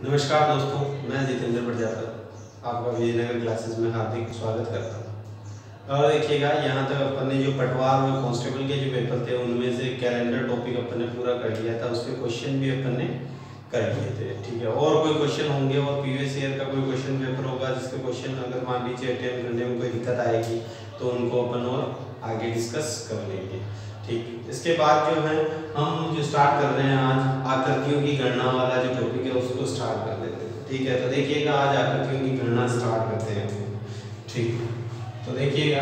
नमस्कार दोस्तों, मैं जितेंद्र प्रजापति आपका विजयनगर क्लासेस में हार्दिक स्वागत करता हूँ। और देखिएगा, यहाँ तक अपन ने जो पटवार और कांस्टेबल के जो पेपर थे उनमें से कैलेंडर टॉपिक अपन ने पूरा कर लिया था। उसके क्वेश्चन भी अपन ने कर लिए थे, ठीक है। और कोई क्वेश्चन होंगे और प्रीवियस ईयर का कोई क्वेश्चन पेपर होगा जिसके क्वेश्चन अगर मान लीजिए अटेम्प्ट करने में कोई दिक्कत आएगी तो उनको अपन और आगे डिस्कस कर लेंगे, ठीक। इसके बाद जो है हम जो स्टार्ट कर रहे हैं आज आकृतियों की गणना वाला जो टॉपिक है उसको स्टार्ट कर देते हैं, ठीक है। तो देखिएगा, आज आकृतियों की गणना स्टार्ट करते हैं, ठीक। तो देखिएगा,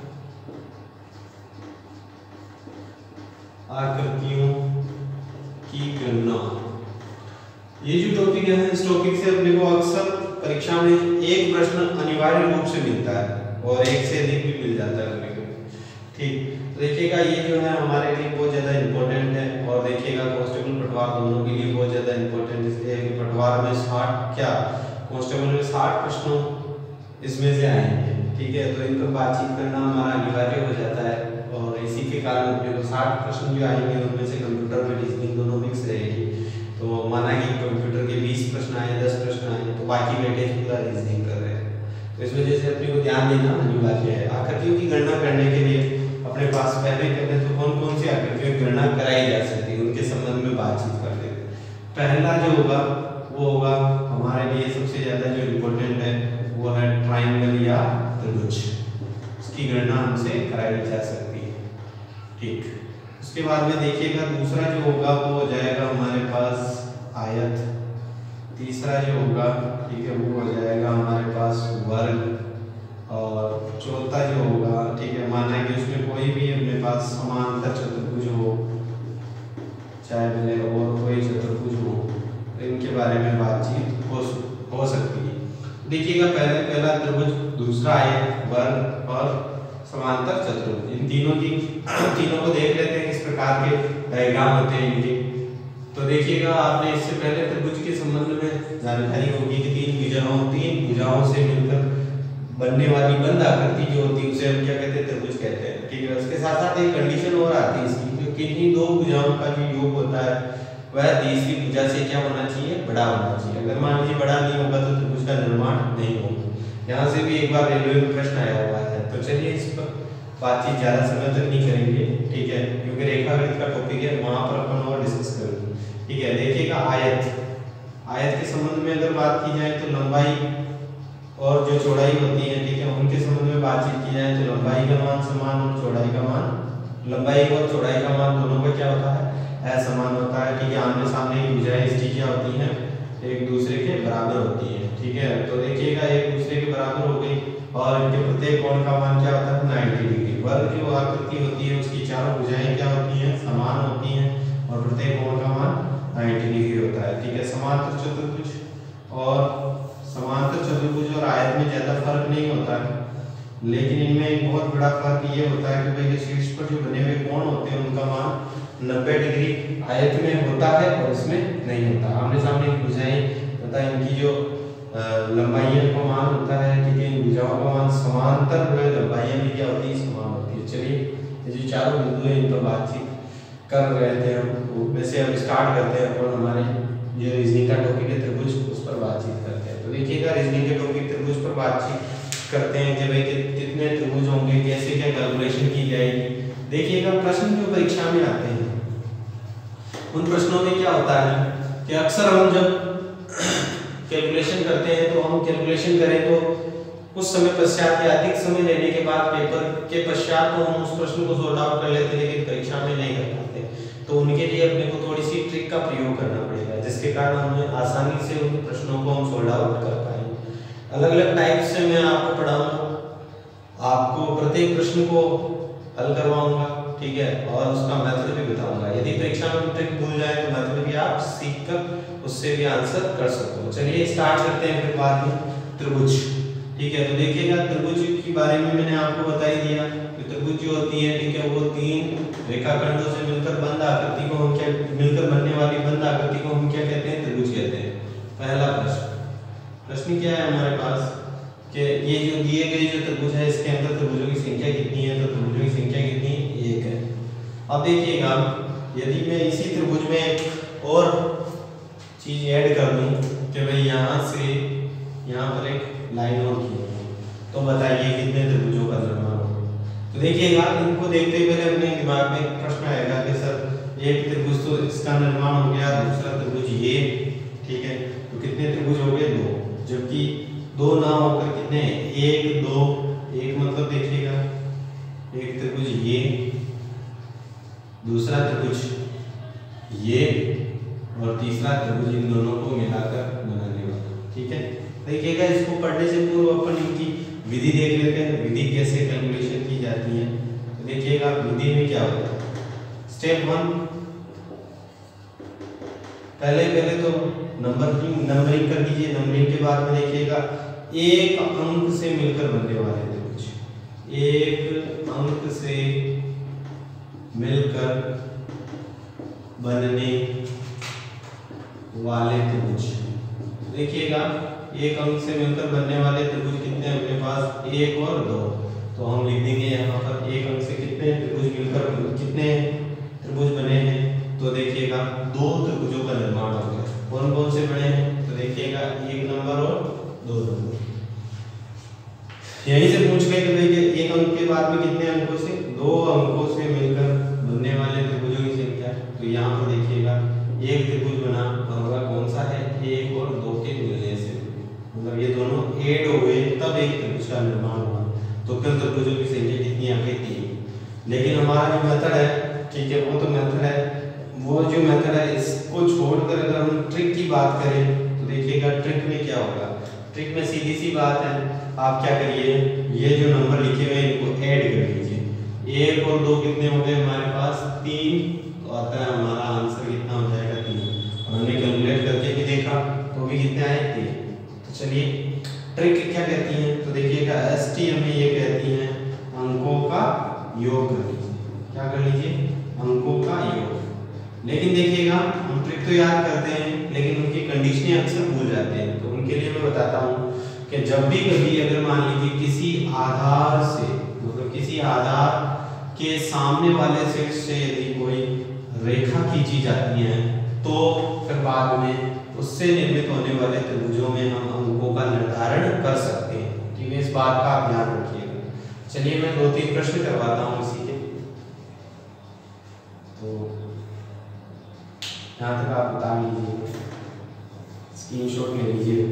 आकृतियों की गणना, ये जो टॉपिक है इस टॉपिक से अपने को अक्सर परीक्षा में एक प्रश्न अनिवार्य रूप से मिलता है और एक से अधिक भी मिल जाता है अपने को, ठीक। तो देखिएगा, ये जो है हमारे लिए बहुत ज़्यादा इंपॉर्टेंट है। और देखिएगा, कांस्टेबल पटवार दोनों के लिए बहुत ज़्यादा इंपॉर्टेंट इसलिए कि पटवार में 60 क्या कांस्टेबल में 60 प्रश्न इसमें से आएंगे, ठीक है। तो इन पर बातचीत करना हमारा अनिवार्य हो जाता है और इसी के कारण अपने को 60 प्रश्न जो आएंगे उनमें से कंप्यूटर में रीजनिंग दोनों मिक्स रहेगी। तो माना कि कंप्यूटर के 20 प्रश्न आए, 10 प्रश्न आए, तो बाकी वेटेज पूरा रीजनिंग कर रहे हैं। तो इस वजह से अपने को ध्यान देना अनिवार्य है। आकृतियों की गणना करने के लिए अपने पास पहले कहते तो कौन कौन सी आकृतियों की गणना कराई जा सकती है उनके संबंध में बातचीत करते हैं। पहला जो होगा वो होगा हमारे लिए सबसे ज़्यादा जो इम्पोर्टेंट है वो है ट्राइंगल या त्रिभुज। उसकी गणना हमसे कराई जा सकती है, ठीक। उसके बाद में देखिएगा, दूसरा जो होगा वो हो जाएगा हमारे पास आयत। तीसरा जो होगा, ठीक है, वो हो जाएगा हमारे पास वर्ग। और चौथा जो होगा, ठीक है, माना कि उसमें कोई भी अपने पास समांतर चतुर्भुज हो, चाहे भले और कोई चतुर्भुज हो, इनके बारे में बातचीत हो सकती है। देखिएगा, पहला त्रिभुज, दूसरा आयत, वर्ग और समांतर चतुर्भुज, इन तीनों को देख लेते हैं किस प्रकार के डायग्राम होते हैं इनके। तो देखिएगा, आपने इससे पहले त्रिभुज के संबंध में जानकारी होगी कि तीन भुजाओं से मिलकर बनने वाली बंद आकृति जो होती है उसे हम क्या कहते हैं, त्रिभुज कहते हैं, ठीक है। उसके साथ साथ एक कंडीशन और आती है इसकी, जो किन्हीं दो भुजाओं का जो योग होता है वह तीसरी भुजा से क्या होना चाहिए, बड़ा होना चाहिए। अगर मान लीजिए बड़ा नहीं होगा तो त्रिभुज का निर्माण नहीं होगा। यहाँ से भी एक बार रेलवे में प्रश्न आया हुआ है। तो चलिए, इस पर बातचीत ज़्यादा समय तक नहीं करेंगे, ठीक है, क्योंकि रेखागणित का टॉपिक है, वहाँ पर अपन और डिस्कस करेंगे, ठीक है। देखिएगा, आयत के संबंध में अगर बात की जाए तो लंबाई और जो चौड़ाई होती है, ठीक है, उनके संबंध में बातचीत की जाए तो लंबाई का मान समान और चौड़ाई का मान, लंबाई और चौड़ाई का मान दोनों का क्या होता है, असमान होता है, ठीक है। आमने सामने की भुजाएं इसकी क्या होती हैं, एक दूसरे के बराबर होती है, ठीक है। तो देखिएगा, एक दूसरे के बराबर हो गई और इनके प्रत्येक कोण का मान क्या होता है, 90 डिग्री। वर्ग जो आकृति होती है उसकी चारों भुजाएं क्या होती हैं, समान होती हैं और प्रत्येक कोण का मान 90 डिग्री होता है, ठीक है। समांतर चतुर्भुज और आयत में ज्यादा फर्क नहीं होता है, लेकिन इनमें एक बहुत बड़ा फर्क ये होता है कि भाई जो शीर्ष पर जो बने हुए कोण होते हैं उनका मान 90 डिग्री आयत में होता है और इसमें नहीं होता। आमने सामने की भुजाएं तथा इनकी जो लंबाइयों का मान होता है, ठीक है, इन भुजाओं का मान समांतर में लंबाइयां भी क्या होती है, समान होती है। चलिए, ये जो चारों बिंदु है इन पर बातचीत कर रहे थे हम, वैसे अब स्टार्ट करते हैं और हमारे जो रीजनिंग का टॉपिक है त्रिभुज, उस पर बातचीत करते हैं। तो देखिएगा, रीजनिंग के टॉपिक त्रिभुज पर बातचीत करते हैं कि भाई कितने त्रिभुज होंगे, कैसे क्या कैलकुलेशन की जाएगी। देखिएगा, प्रश्न जो परीक्षा में आते हैं उन प्रश्नों में क्या होता है कि अक्सर हम जब कैलकुलेशन करते हैं तो हम कैलकुलेशन करें तो कुछ समय पश्चात या अधिक समय लेने के बाद पेपर के पश्चात तो हम उस प्रश्न को सॉल्व आउट कर लेते हैं, लेकिन परीक्षा में नहीं कर पाते। तो उनके लिए अपने को थोड़ी सी ट्रिक का प्रयोग करना पड़ेगा जिसके कारण हमें आसानी से उन प्रश्नों को हम सॉल्व आउट कर पाएंगे। अलग अलग टाइप से मैं आपको पढ़ाऊंगा, आपको प्रत्येक प्रश्न को हल करवाऊंगा, ठीक है, और उसका मेथड भी बताऊंगा। यदि परीक्षा में ट्रिक भूल जाए तो मेथड भी आप सीखकर उससे भी आंसर कर सकते हो। चलिए, स्टार्ट करते हैं फिर बाद में त्रिभुज, ठीक है। तो देखिएगा, त्रिभुज के बारे में मैंने आपको बता ही दिया कि त्रिभुज जो होती है, ठीक है, वो तीन रेखाखंडों से मिलकर बंद आकृति को हम क्या, मिलकर बनने वाली बंद आकृति को हम क्या कहते हैं, त्रिभुज कहते हैं। पहला प्रश्न क्या है हमारे पास कि ये जो दिए गए जो त्रिभुज है इसके अंदर त्रिभुजों की संख्या कितनी है, तो त्रिभुजों की संख्या कितनी, 1 है। अब देखिएगा, यदि मैं इसी त्रिभुज में और चीज ऐड कर दूं कि भाई यहाँ से यहाँ पर एक लाइन और की है, तो बताइए कितने त्रिभुजों का निर्माण होगा। तो देखिएगा, इनको देखते ही पहले अपने दिमाग में एक प्रश्न आएगा कि सर एक त्रिभुज तो इसका निर्माण हो गया, दूसरा त्रिभुज ये, ठीक है, तो कितने त्रिभुज हो गए? दो। जबकि दो ना होकर कितने? एक, दो, एक मतलब देखिएगा एक त्रिभुज ये, दूसरा त्रिभुज ये और तीसरा त्रिभुज इन दोनों को मिलाकर बनाने वाला, ठीक है। देखिएगा, इसको पढ़ने से पूर्व अपन इनकी विधि देख लेते हैं, विधि कैसे कैलकुलेशन की जाती है। तो देखिएगा विधि में क्या होता है। स्टेप 1, पहले तो नंबरिंग कर दीजिए। नंबरिंग के बाद में देखिएगा एक अंक से मिलकर बनने वाले त्रिभुज, एक अंक से मिलकर बनने वाले त्रिभुज। देखिएगा एक अंक से मिलकर बनने वाले त्रिभुज कितने हैं अपने पास? एक और दो। तो हम लिख देंगे यहाँ पर एक अंक से कितने त्रिभुज मिलकर कितने त्रिभुज बने हैं। तो देखिएगा दो त्रिभुजों का निर्माण हो गया। कौन कौन से बने हैं? तो देखिएगा एक नंबर और दो नंबर। यहीं से पूछ गए कि देखिए एक अंक के बाद में कितने अंकों से? दो अंकों से मिलकर बनने वाले त्रिभुजों की संख्या। तो यहाँ पर देखिएगा एक त्रिभुज बना और वह कौन सा है? एक और दो के मिलने से, मतलब ये दोनों ऐड हो गए तब एक त्रिभुज का निर्माण हुआ। तो कुल त्रिभुजों की संख्या कितनी आ गई? 3। लेकिन हमारा जो मेथड है, ठीक है, वो तो मेथड है, वो जो मेथड है इसको छोड़कर अगर हम ट्रिक की बात करें तो देखिएगा ट्रिक में क्या होगा। ट्रिक में सीधी सी बात है, आप क्या करिए, ये जो नंबर लिखे हुए हैं इनको ऐड कर लीजिए। एक और दो कितने हो गए हमारे पास? 3। तो आता है हमारा आंसर कितना हो जाएगा? 3। और हमने कैलकुलेट करके भी देखा तो भी कितने आए? 3। तो चलिए ट्रिक क्या कहती है? तो देखिएगा एसटी हमें ये कहती है अंकों का योग कर लीजिए। क्या कर लीजिए? अंकों का योग। लेकिन देखिएगा हम ट्रिक तो याद करते हैं लेकिन उनकी कंडीशनें अक्सर भूल जाते हैं। तो उनके लिए मैं बताता हूँ कि जब भी कभी अगर मान लीजिए किसी आधार से, मतलब किसी आधार के सामने वाले सेट से यदि कोई रेखा खींची जाती है तो फिर बाद में उससे निर्मित होने वाले त्रिभुजों में हम अंकों का निर्धारण कर सकते हैं। ठीक है, इस बात का आप ध्यान रखिएगा। चलिए मैं 2-3 प्रश्न करवाता हूँ इसी के। तो यहाँ तक आप बता लीजिए, स्क्रीनशॉट ले लीजिए।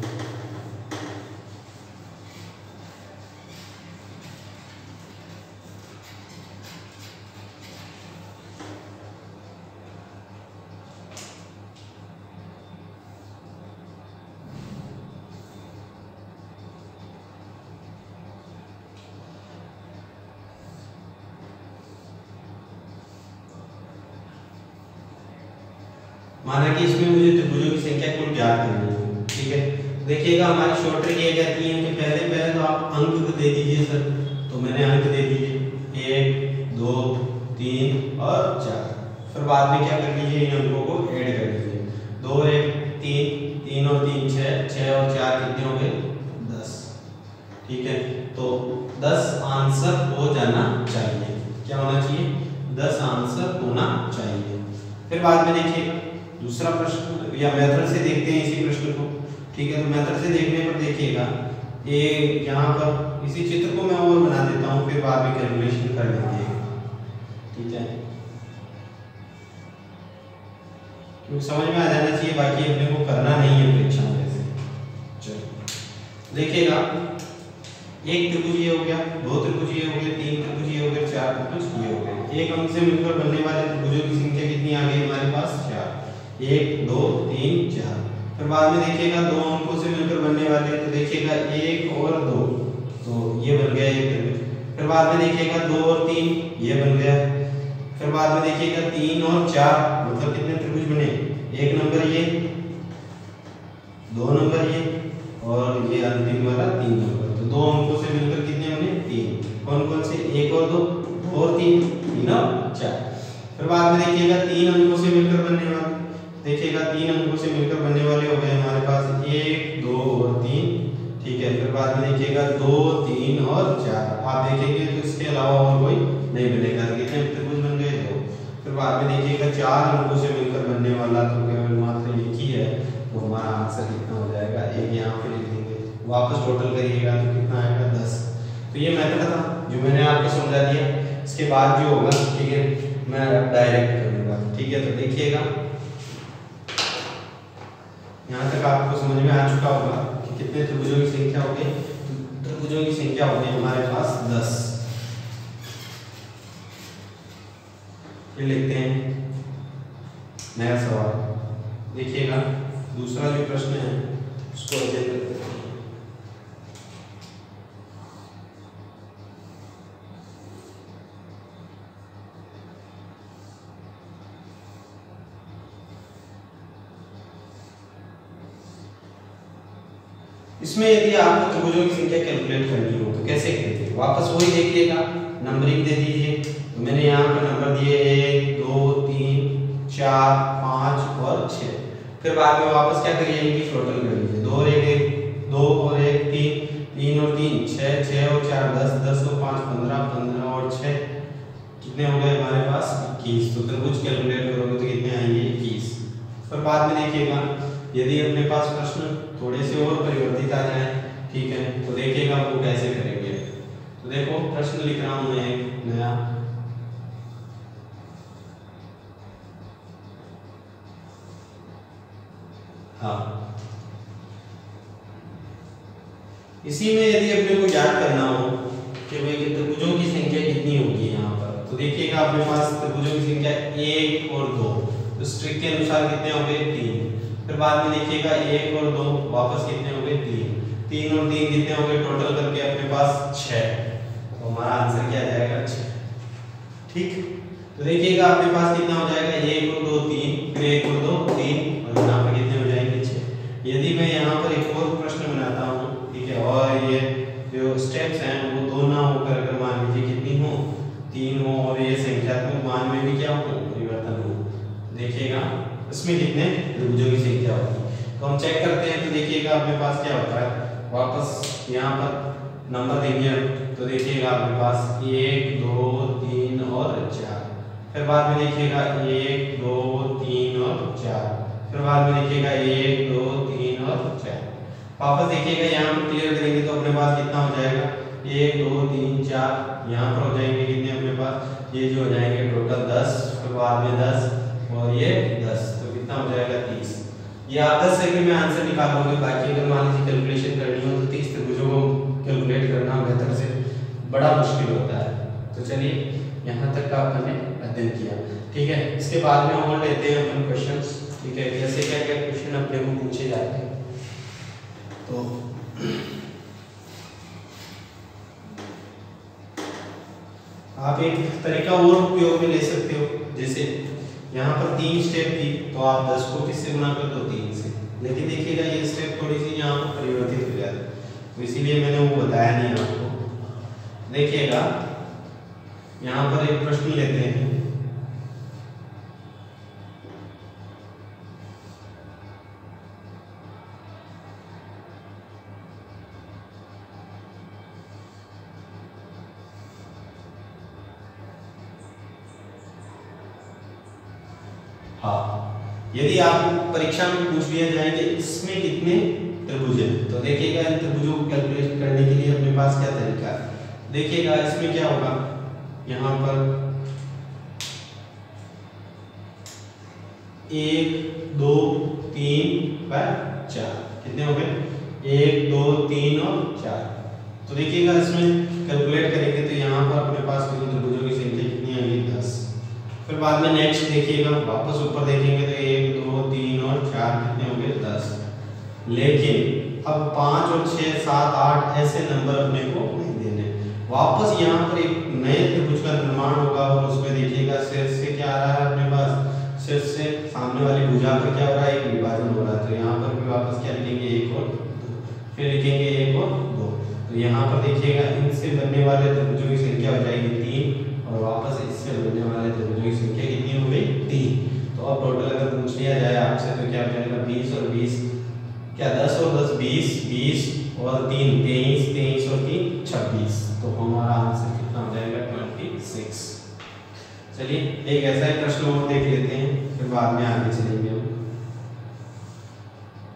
माना कि इसमें मुझे त्रिभुजों की संख्या कुल ज्ञात करनी है, ठीक है। देखिएगा हमारी शॉर्ट ट्रिक ये कहती है कि पहले तो आप अंक दे दीजिए सर। तो मैंने अंक दे दिए 1, 2, 3 और 4। फिर बाद में क्या कर लीजिए, इन अंकों को ऐड कर लीजिए। 2, 1, 3, 3 और 3 6, 6 और 4 कितने हो गए? 10। ठीक है, तो 10 आंसर हो जाना चाहिए। क्या होना चाहिए? 10 आंसर होना चाहिए। फिर बाद में देखिएगा दूसरा प्रश्न, या मेथड से देखते हैं इसी प्रश्न को। ठीक है, तो मेथड से देखने पर देखिएगा ये यहाँ पर इसी चित्र को मैं और बना देता हूँ, फिर बाद में कैलकुलेशन कर लेंगे। ठीक है, क्योंकि समझ में आ जाना चाहिए, बाकी अपने को करना नहीं है परीक्षा में वैसे। चलो देखिएगा, एक त्रिभुज ये हो गया, दो त्रिभुज ये हो गए, 3 त्रिभुज ये हो गए, 4 त्रिभुज ये हो गए। एक अंक से मिलकर बनने वाले त्रिभुजों की संख्या कितनी आ गई हमारे पास? 4। 1, 2, 3, 4। फिर बाद में देखिएगा दो अंकों से मिलकर बनने वाले, तो देखिएगा 1 और 2, तो ये बन गया एक त्रिभुज। फिर बाद में देखिएगा 2 और 3, ये बन गया। फिर बाद में देखिएगा 3 और 4, मतलब कितने त्रिभुज बने? 1 नंबर ये, 2 नंबर ये और ये अंतिम वाला 3 नंबर। तो दो अंकों से मिलकर कितने बने? 3। कौन कौन से? 1 और 2, 2 और 3, 3 और 4। फिर बाद में देखिएगा 3 अंकों से मिलकर बनने वाले, देखिएगा 3 अंकों से मिलकर बनने वाले हो गए हमारे पास 1, 2 और 3। ठीक है, फिर बाद में देखिएगा 2, 3 और 4। आप देखेंगे तो इसके अलावा और कोई नहीं बनेगा। कितने त्रिभुज बन गए? 2। फिर बाद में देखिएगा 4 अंकों से मिलकर बनने वाला तो केवल मात्र एक ही है, तो हमारा आंसर कितना हो जाएगा, एक यहाँ पे लिख देंगे, वापस टोटल करिएगा तो कितना आएगा 10। तो ये मेथड था जो मैंने आपको समझा दिया। इसके बाद जो होगा, ठीक है, मैं डायरेक्ट करूँगा, ठीक है। तो देखिएगा यहाँ तक आपको समझ में आ चुका होगा कि कितने त्रिभुजों की संख्या हो गई। त्रिभुजों की संख्या हो गई हमारे पास 10। फिर लिखते हैं नया सवाल। देखिएगा दूसरा जो प्रश्न है उसको अध्ययन करते हैं। इसमें यदि आपको त्रिभुजों की संख्या कैलकुलेट करनी हो तो कैसे करते हैं, वापस वही देखिएगा, नंबरिंग दे दीजिए। तो मैंने यहाँ पे नंबर दिए 1 2 3 4 5 और 6। फिर बाद में वापस क्या करिए, इनकी टोटल कर लीजिए, 2 और 1 2 और 1 3 3 और 3 6 6 और 4 10 10 और 5 15 15 और 6 कितने हो गए हमारे पास 21। तो त्रिभुज कैलकुलेट करोगे तो कितने आएंगे 21। फिर बाद में देखिएगा यदि अपने पास प्रश्न थोड़े से और परिवर्तित आ जाए, ठीक है, तो देखिएगा वो कैसे करेंगे। तो देखो प्रश्न लिख रहा हूं मैं एक नया, हाँ, इसी में यदि अपने को याद करना हो कि भाई त्रिभुजों की संख्या कितनी होगी यहाँ पर, तो देखिएगा अपने पास त्रिभुजों की संख्या 1 और 2, तो स्ट्रिक के अनुसार कितने हो गए 3। फिर बाद में देखिएगा 1 और 2 वापस कितने हो गए 3 3 और 3 कितने हो गए, टोटल करके अपने पास 6। तो हमारा आंसर क्या आ जाएगा 6। ठीक, तो देखिएगा अपने पास कितना हो जाएगा 1 और 2 3, फिर 1 और 2 3 और यहाँ पे कितने हो जाएंगे 6। यदि मैं यहाँ पर एक और प्रश्न बनाता हूँ, ठीक है, और ये जो स्टेप्स हैं वो 2 ना होकर अगर मान लीजिए कितनी हो 3 हो और ये संख्यात्मक मान में भी क्या हो परिवर्तन हो, देखिएगा इसमें कितने त्रिभुजों की संख्या होगी। तो हम चेक करते हैं। तो देखिएगा अपने पास क्या होता है, वापस यहाँ पर नंबर देंगे, तो देखिएगा अपने पास 1 2 3 और 4। फिर बाद में देखिएगा 1 2 3 और 4। फिर बाद में देखिएगा 1 2 3 और 4। वापस देखिएगा यहाँ पर क्लियर करेंगे तो अपने पास कितना हो जाएगा 1 2 3 4, यहाँ पर हो जाएंगे कितने अपने पास, ये जो हो जाएंगे टोटल 10, फिर बाद में 10 और ये 10, तो कितना हो जाएगा 30। ये आप 10 सेकंड में आंसर निकाल लोगे। बाकी अगर मान लीजिए कैलकुलेशन करनी हो तो 30 त्रिभुजों को कैलकुलेट करना बेहतर से बड़ा मुश्किल होता है। तो चलिए यहाँ तक का हमने अध्ययन किया, ठीक है। इसके बाद में और लेते हैं अपन क्वेश्चंस, ठीक है, जैसे क्या क्या क्वेश्चन अपने को पूछे जाते हैं। तो आप एक तरीका और उपयोग में ले सकते हो, जैसे यहाँ पर 3 स्टेप थी तो आप 10 को किससे गुना कर दो 3 से, लेकिन देखिएगा ये स्टेप थोड़ी सी यहाँ पर परिवर्तित हो जाती है, तो इसीलिए मैंने वो बताया नहीं आपको। देखिएगा यहाँ पर एक प्रश्न लेते हैं, हाँ, यदि आप परीक्षा में पूछ लिया जाएंगे इसमें कितने त्रिभुज हैं, तो देखिएगा इन त्रिभुजों को कैलकुलेट करने के लिए अपने पास क्या तरीका है। देखिएगा इसमें क्या होगा, यहाँ पर 1 2 3 4 कितने हो गए 1 2 3 और 4। तो देखिएगा इसमें कैलकुलेट करेंगे तो यहाँ पर अपने पास त्रिभुजों की संख्या कितनी आएगी 10। फिर बाद में नेक्स्ट देखिएगा वापस ऊपर देखेंगे तो 1 2 3 और 4 कितने हो गए 10। लेकिन अब 5 और 6 7 8 ऐसे नंबर अपने को नहीं देने, वापस यहाँ पर एक नए त्रिभुज का निर्माण होगा और उसमें देखिएगा शीर्ष से क्या आ रहा है अपने पास, शीर्ष से सामने वाली भुजा पर क्या हो रहा है एक विभाजन हो रहा है, तो यहाँ पर भी वापस क्या लिखेंगे 1 और 2, फिर लिखेंगे 1 और 2। तो यहाँ पर देखिएगा इनसे बनने वाले त्रिभुजों की संख्या हो जाएगी 3 और वापस इससे बनने वाले त्रिभुजों की संख्या कितनी हो गई 3। तो अब टोटल अगर पूछ लिया जाए आपसे तो क्या हो जाएगा 20 और 20 क्या 10 और 10 20 20 और 3 23 23 और 3 26। तो हमारा आंसर कितना हो जाएगा 26। चलिए एक ऐसा ही प्रश्न और देख लेते हैं, फिर बाद में आगे चलेंगे हम।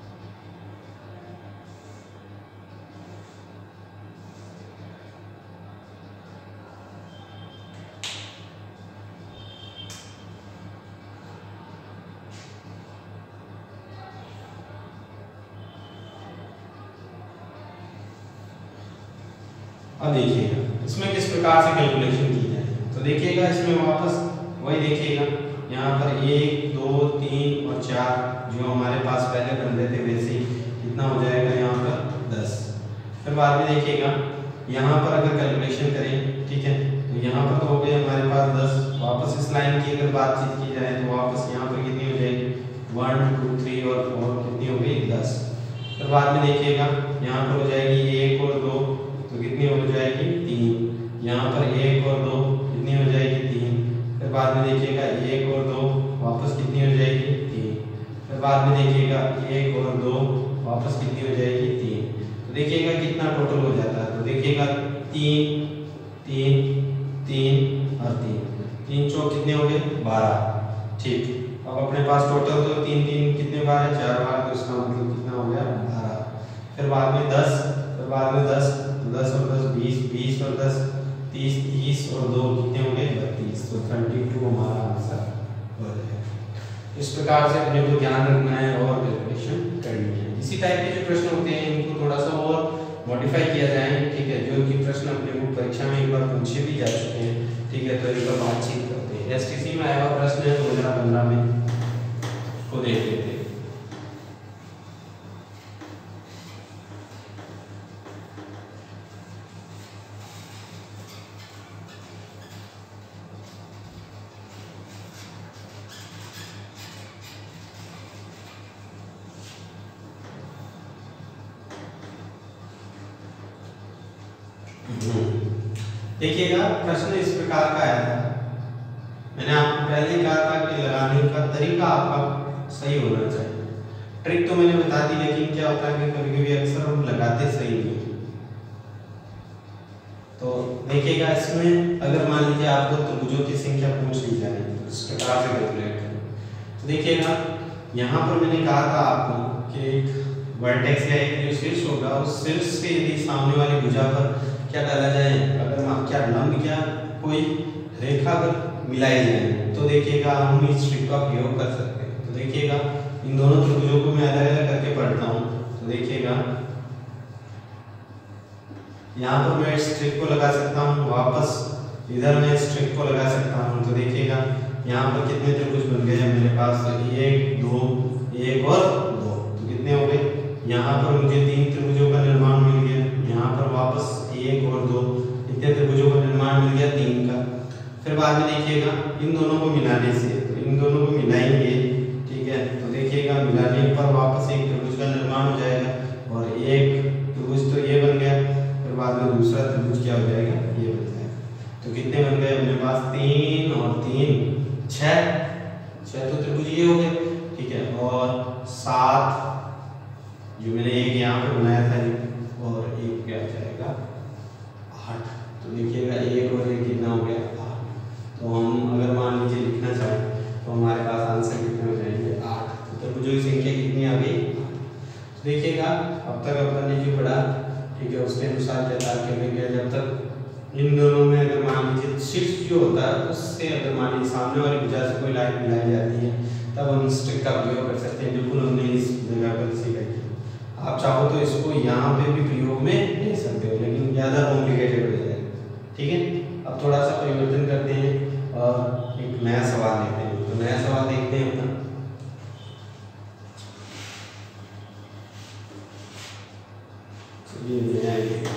अब देखिएगा इसमें किस प्रकार से कैलकुलेशन की जाए। तो देखिएगा इसमें वापस वही देखिएगा, यहाँ पर 1 2 3 और 4 जो हमारे पास पहले बन रहे थे वैसे ही कितना हो जाएगा यहाँ पर 10। फिर बाद में देखिएगा यहाँ पर अगर कैलकुलेशन करें, ठीक है, तो यहाँ पर तो हो गए हमारे पास 10। वापस इस लाइन की अगर बातचीत की जाए तो वापस यहाँ पर कितनी हो जाएगी 1 2 3 और 4 कितनी हो गई 10। फिर बाद में देखिएगा यहाँ पर हो जाएगी 1 और 2 तो कितनी हो जाएगी 3। यहाँ पर 1 और 2 कितनी हो जाएगी 3। फिर बाद में देखिएगा 1 और 2 वापस कितनी हो जाएगी 3। फिर बाद में देखिएगा 1 और 2 वापस कितनी हो जाएगी 3। तो देखिएगा कितना टोटल हो जाता है। तो देखिएगा 3 3 3 और 3 3 चौक कितने हो गए 12। ठीक, अब अपने पास टोटल तो 3 3 कितने बार है 4 बार, तो इसका मतलब कितना हो गया 12। फिर बाद में 10, फिर बाद में 10 10 और 10 20 20 और 10 30 30 और 2 कितने हो गए 32। तो 32 हमारा आंसर हो जाएगा। इस प्रकार से अपने को ध्यान रखना है और कैलकुलेशन करनी है। इसी टाइप के जो प्रश्न होते हैं इनको थोड़ा सा और मॉडिफाई किया जाए, ठीक है, जो कि प्रश्न अपने को परीक्षा में एक बार पूछे भी जा चुके हैं, ठीक है, तो एक बार बातचीत करते हैं। एसटीसी में आया हुआ प्रश्न है 2015 में, उसको देख लेते हैं। देखिएगा प्रश्न इस प्रकार का आया था। मैंने आपको पहले कहा था कि लगाने का तरीका आपका सही होना चाहिए। ट्रिक तो मैंने बता दी, लेकिन क्या होता है कि कभी-कभी अक्सर हम लगाते सही नहीं। तो देखिएगा इसमें अगर मान लीजिए आपको त्रिभुजों की संख्या पूछ ली जाए तो इस प्रकार से कैलकुलेट करें। तो देखिएगा यहाँ पर मैंने कहा था आपको कि वर्टेक्स या एक जो शीर्ष होगा उस शीर्ष से यदि सामने वाली भुजा पर क्या डाला जाए, अगर क्या लंब या कोई रेखा अगर मिलाई जाए तो देखिएगा हम इस ट्रिक का प्रयोग कर सकते हैं। तो देखिएगा इन दोनों त्रिभुजों को मैं अलग अलग करके पढ़ता हूँ। तो देखिएगा यहाँ पर मैं इस ट्रिक को लगा सकता हूँ, वापस इधर मैं इस ट्रिक को लगा सकता हूँ। तो देखिएगा यहाँ पर कितने त्रिभुज बन गए हैं मेरे पास, 1 2 1 और 2, तो कितने हो गए। यहाँ पर मुझे 3 त्रिभुजों का निर्माण मिल गया, यहाँ पर वापस 1 और 2 इतने त्रिभुजों का निर्माण मिल गया 3 का। फिर बाद में देखिएगा इन दोनों को मिलाने से, तो इन दोनों को मिलाएंगे, ठीक है, तो देखिएगा मिलाने पर वापस एक त्रिभुज का निर्माण हो जाएगा और एक त्रिभुज तो ये बन गया। फिर बाद में दूसरा त्रिभुज क्या हो जाएगा ये बन जाएगा। तो कितने बन गए अपने पास 3 और 3 6 तो त्रिभुज ये हो गए, ठीक है, और 7 जो मैंने एक यहाँ पे बनाया था ये, और एक क्या जाएगा 8। तो देखिएगा एक और एक कितना हो गया 8। तो हम अगर मान लीजिए लिखना चाहें तो हमारे पास आंसर कितने हो जाएंगे 8। तो त्रिभुजों की संख्या कितनी आ गई 8। तो देखिएगा अब तक अपन ने जो पढ़ा, ठीक है, उसके अनुसार क्या था कि जब तक इन दोनों में अगर मान लीजिए शीर्ष जो होता है उससे अगर मान लीजिए सामने वाली भुजा से कोई लाइन मिलाई जाती है तब हम इस ट्रिक का प्रयोग कर सकते हैं। बिल्कुल हमने इस जगह पर सीखा है। आप चाहो तो इसको यहाँ पे भी प्रयोग में ले सकते हो, लेकिन ज़्यादा कॉम्प्लिकेटेड हो जाएगा, ठीक है। अब थोड़ा सा परिवर्तन करते हैं और एक नया सवाल लेते हैं। तो नया सवाल देखते हैं अपना। चलिए नया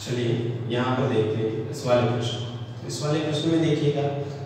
चलिए यहाँ पर देखते हैं इस वाले प्रश्न। इस वाले प्रश्न में देखिएगा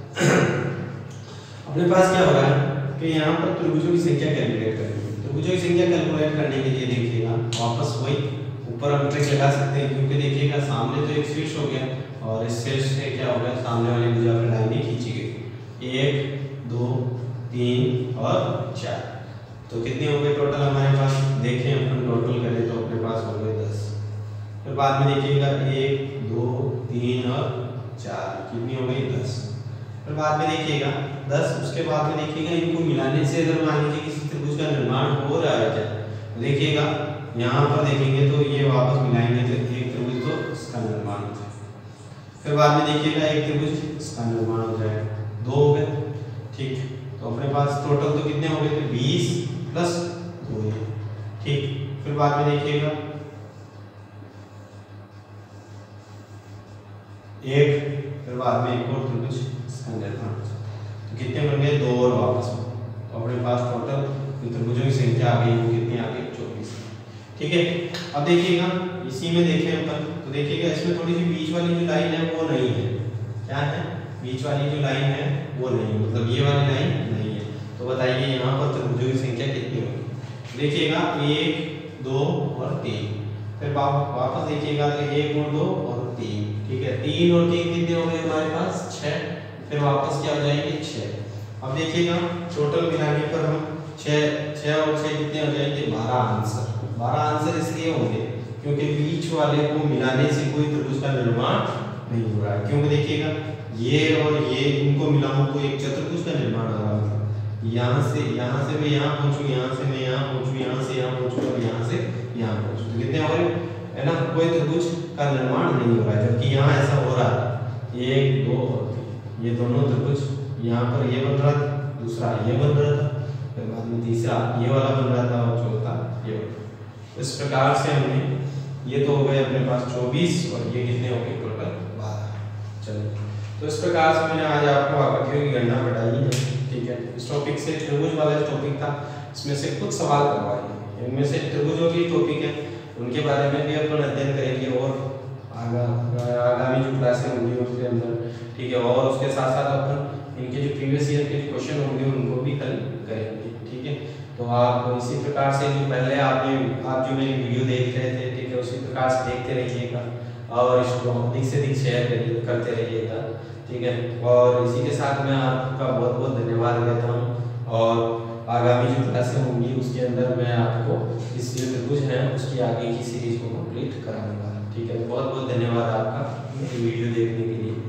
अपने पास क्या हो रहा है कि यहाँ पर त्रिभुजों की संख्या कैलकुलेट करेंगे। त्रिभुजों की संख्या कैलकुलेट करने के लिए देखिएगा वापस वही ऊपर हम ट्रिक लगा सकते हैं, क्योंकि देखिएगा सामने तो एक शीर्ष हो गया और इस शीर्ष से क्या हो गया, सामने वाली भुजा पर लाइनें खींची गई 1 2 3 और 4। तो कितने हो गए टोटल हमारे पास, देखें अपन टोटल करें तो अपने पास हो गए 10। फिर बाद में देखिएगा 1 2 3 और 4 कितनी हो गई 10। फिर बाद में देखिएगा 10, उसके बाद में देखिएगा इनको मिलाने से अगर मान लीजिए किसी त्रिभुज का निर्माण हो रहा है क्या, देखिएगा यहाँ पर देखेंगे तो ये वापस मिलाएंगे तो एक त्रिभुज तो इसका निर्माण हो जाएगा। फिर बाद में देखिएगा एक त्रिभुज इसका निर्माण हो जाएगा, 2 हो गए। ठीक, तो अपने पास टोटल तो कितने हो गए, 20 प्लस 2। ठीक, फिर बाद में देखिएगा 1, फिर बाद में एक और त्रिभुज इसका निर्माण हो जाएगा। तो कितने बन गए, 2 और वापस में। तो अपने पास टोटल त्रिभुजों की संख्या आ गई, वो कितनी आ गई, 24। ठीक है, अब देखिएगा इसी में देखें अपन तो देखिएगा इसमें थोड़ी सी बीच वाली जो लाइन है वो नहीं है। क्या है, बीच वाली जो लाइन है वो नहीं है, मतलब ये वाली लाइन नहीं है। तो बताइए यहाँ पर त्रिभुजों की संख्या कितनी होगी। देखिएगा 1 2 और 3। फिर वापस देखिएगा तो 1 और 2 और 3। ठीक है, 3 और 3 कितने हो गए हमारे पास, 6। फिर वापस क्या हो जाएंगे, 6। अब देखिएगा टोटल मिलाने पर हम 6 और 6 कितने हो जाएंगे, 12 आंसर। 12 आंसर इसलिए होंगे क्योंकि बीच वाले को मिलाने से कोई त्रिभुज का निर्माण नहीं हो रहा है। क्योंकि देखिएगा ये और ये इनको मिलाऊं तो एक चतुर्भुज का निर्माण हो रहा है। यहाँ से मैं यहाँ पहुंचूं, यहाँ से मैं यहाँ पहुंचूं, यहाँ से यहाँ पहुंचूं और यहाँ से यहाँ पहुंचूं, तो कितने हो रहे है ना, कोई त्रिभुज का निर्माण नहीं हो रहा है। जबकि यहाँ ऐसा हो रहा है 1 2 और 3, ये दोनों त्रिभुज, यहाँ पर ये बन रहा था, दूसरा ये बन रहा था, फिर बाद में तीसरा ये वाला बन रहा था और चौथा ये वाला। इस प्रकार से हमने ये तो हो गए अपने पास 24 और ये कितने हो गए टोटल 12। चलिए, तो इस प्रकार से मैंने आज आपको आकृतियों की गणना बताई है। ठीक है, इस टॉपिक से त्रिभुज वाला टॉपिक था, इसमें से कुछ सवाल करवाए, इनमें से त्रिभुजों की टॉपिक है उनके बारे में भी अपन अध्ययन करेंगे और आगामी जो क्लासें होंगी उसके अंदर। ठीक है, और उसके साथ साथ अपन इनके जो प्रीवियस ईयर के क्वेश्चन होंगे उनको भी हल करेंगे। ठीक है, तो आप इसी प्रकार से जो पहले आप जो मेरी वीडियो देख रहे थे, ठीक है, उसी प्रकार से देखते रहिएगा और इसको अधिक से अधिक शेयर करते रहिएगा। ठीक है, और इसी के साथ मैं आपका बहुत बहुत धन्यवाद देता हूँ और आगामी जो क्लासें होंगी उसके अंदर मैं आपको इस जो त्रिभुज है उसकी आगे की सीरीज को कंप्लीट कराऊंगा। ठीक है, बहुत बहुत धन्यवाद आपका मेरी वीडियो देखने के लिए।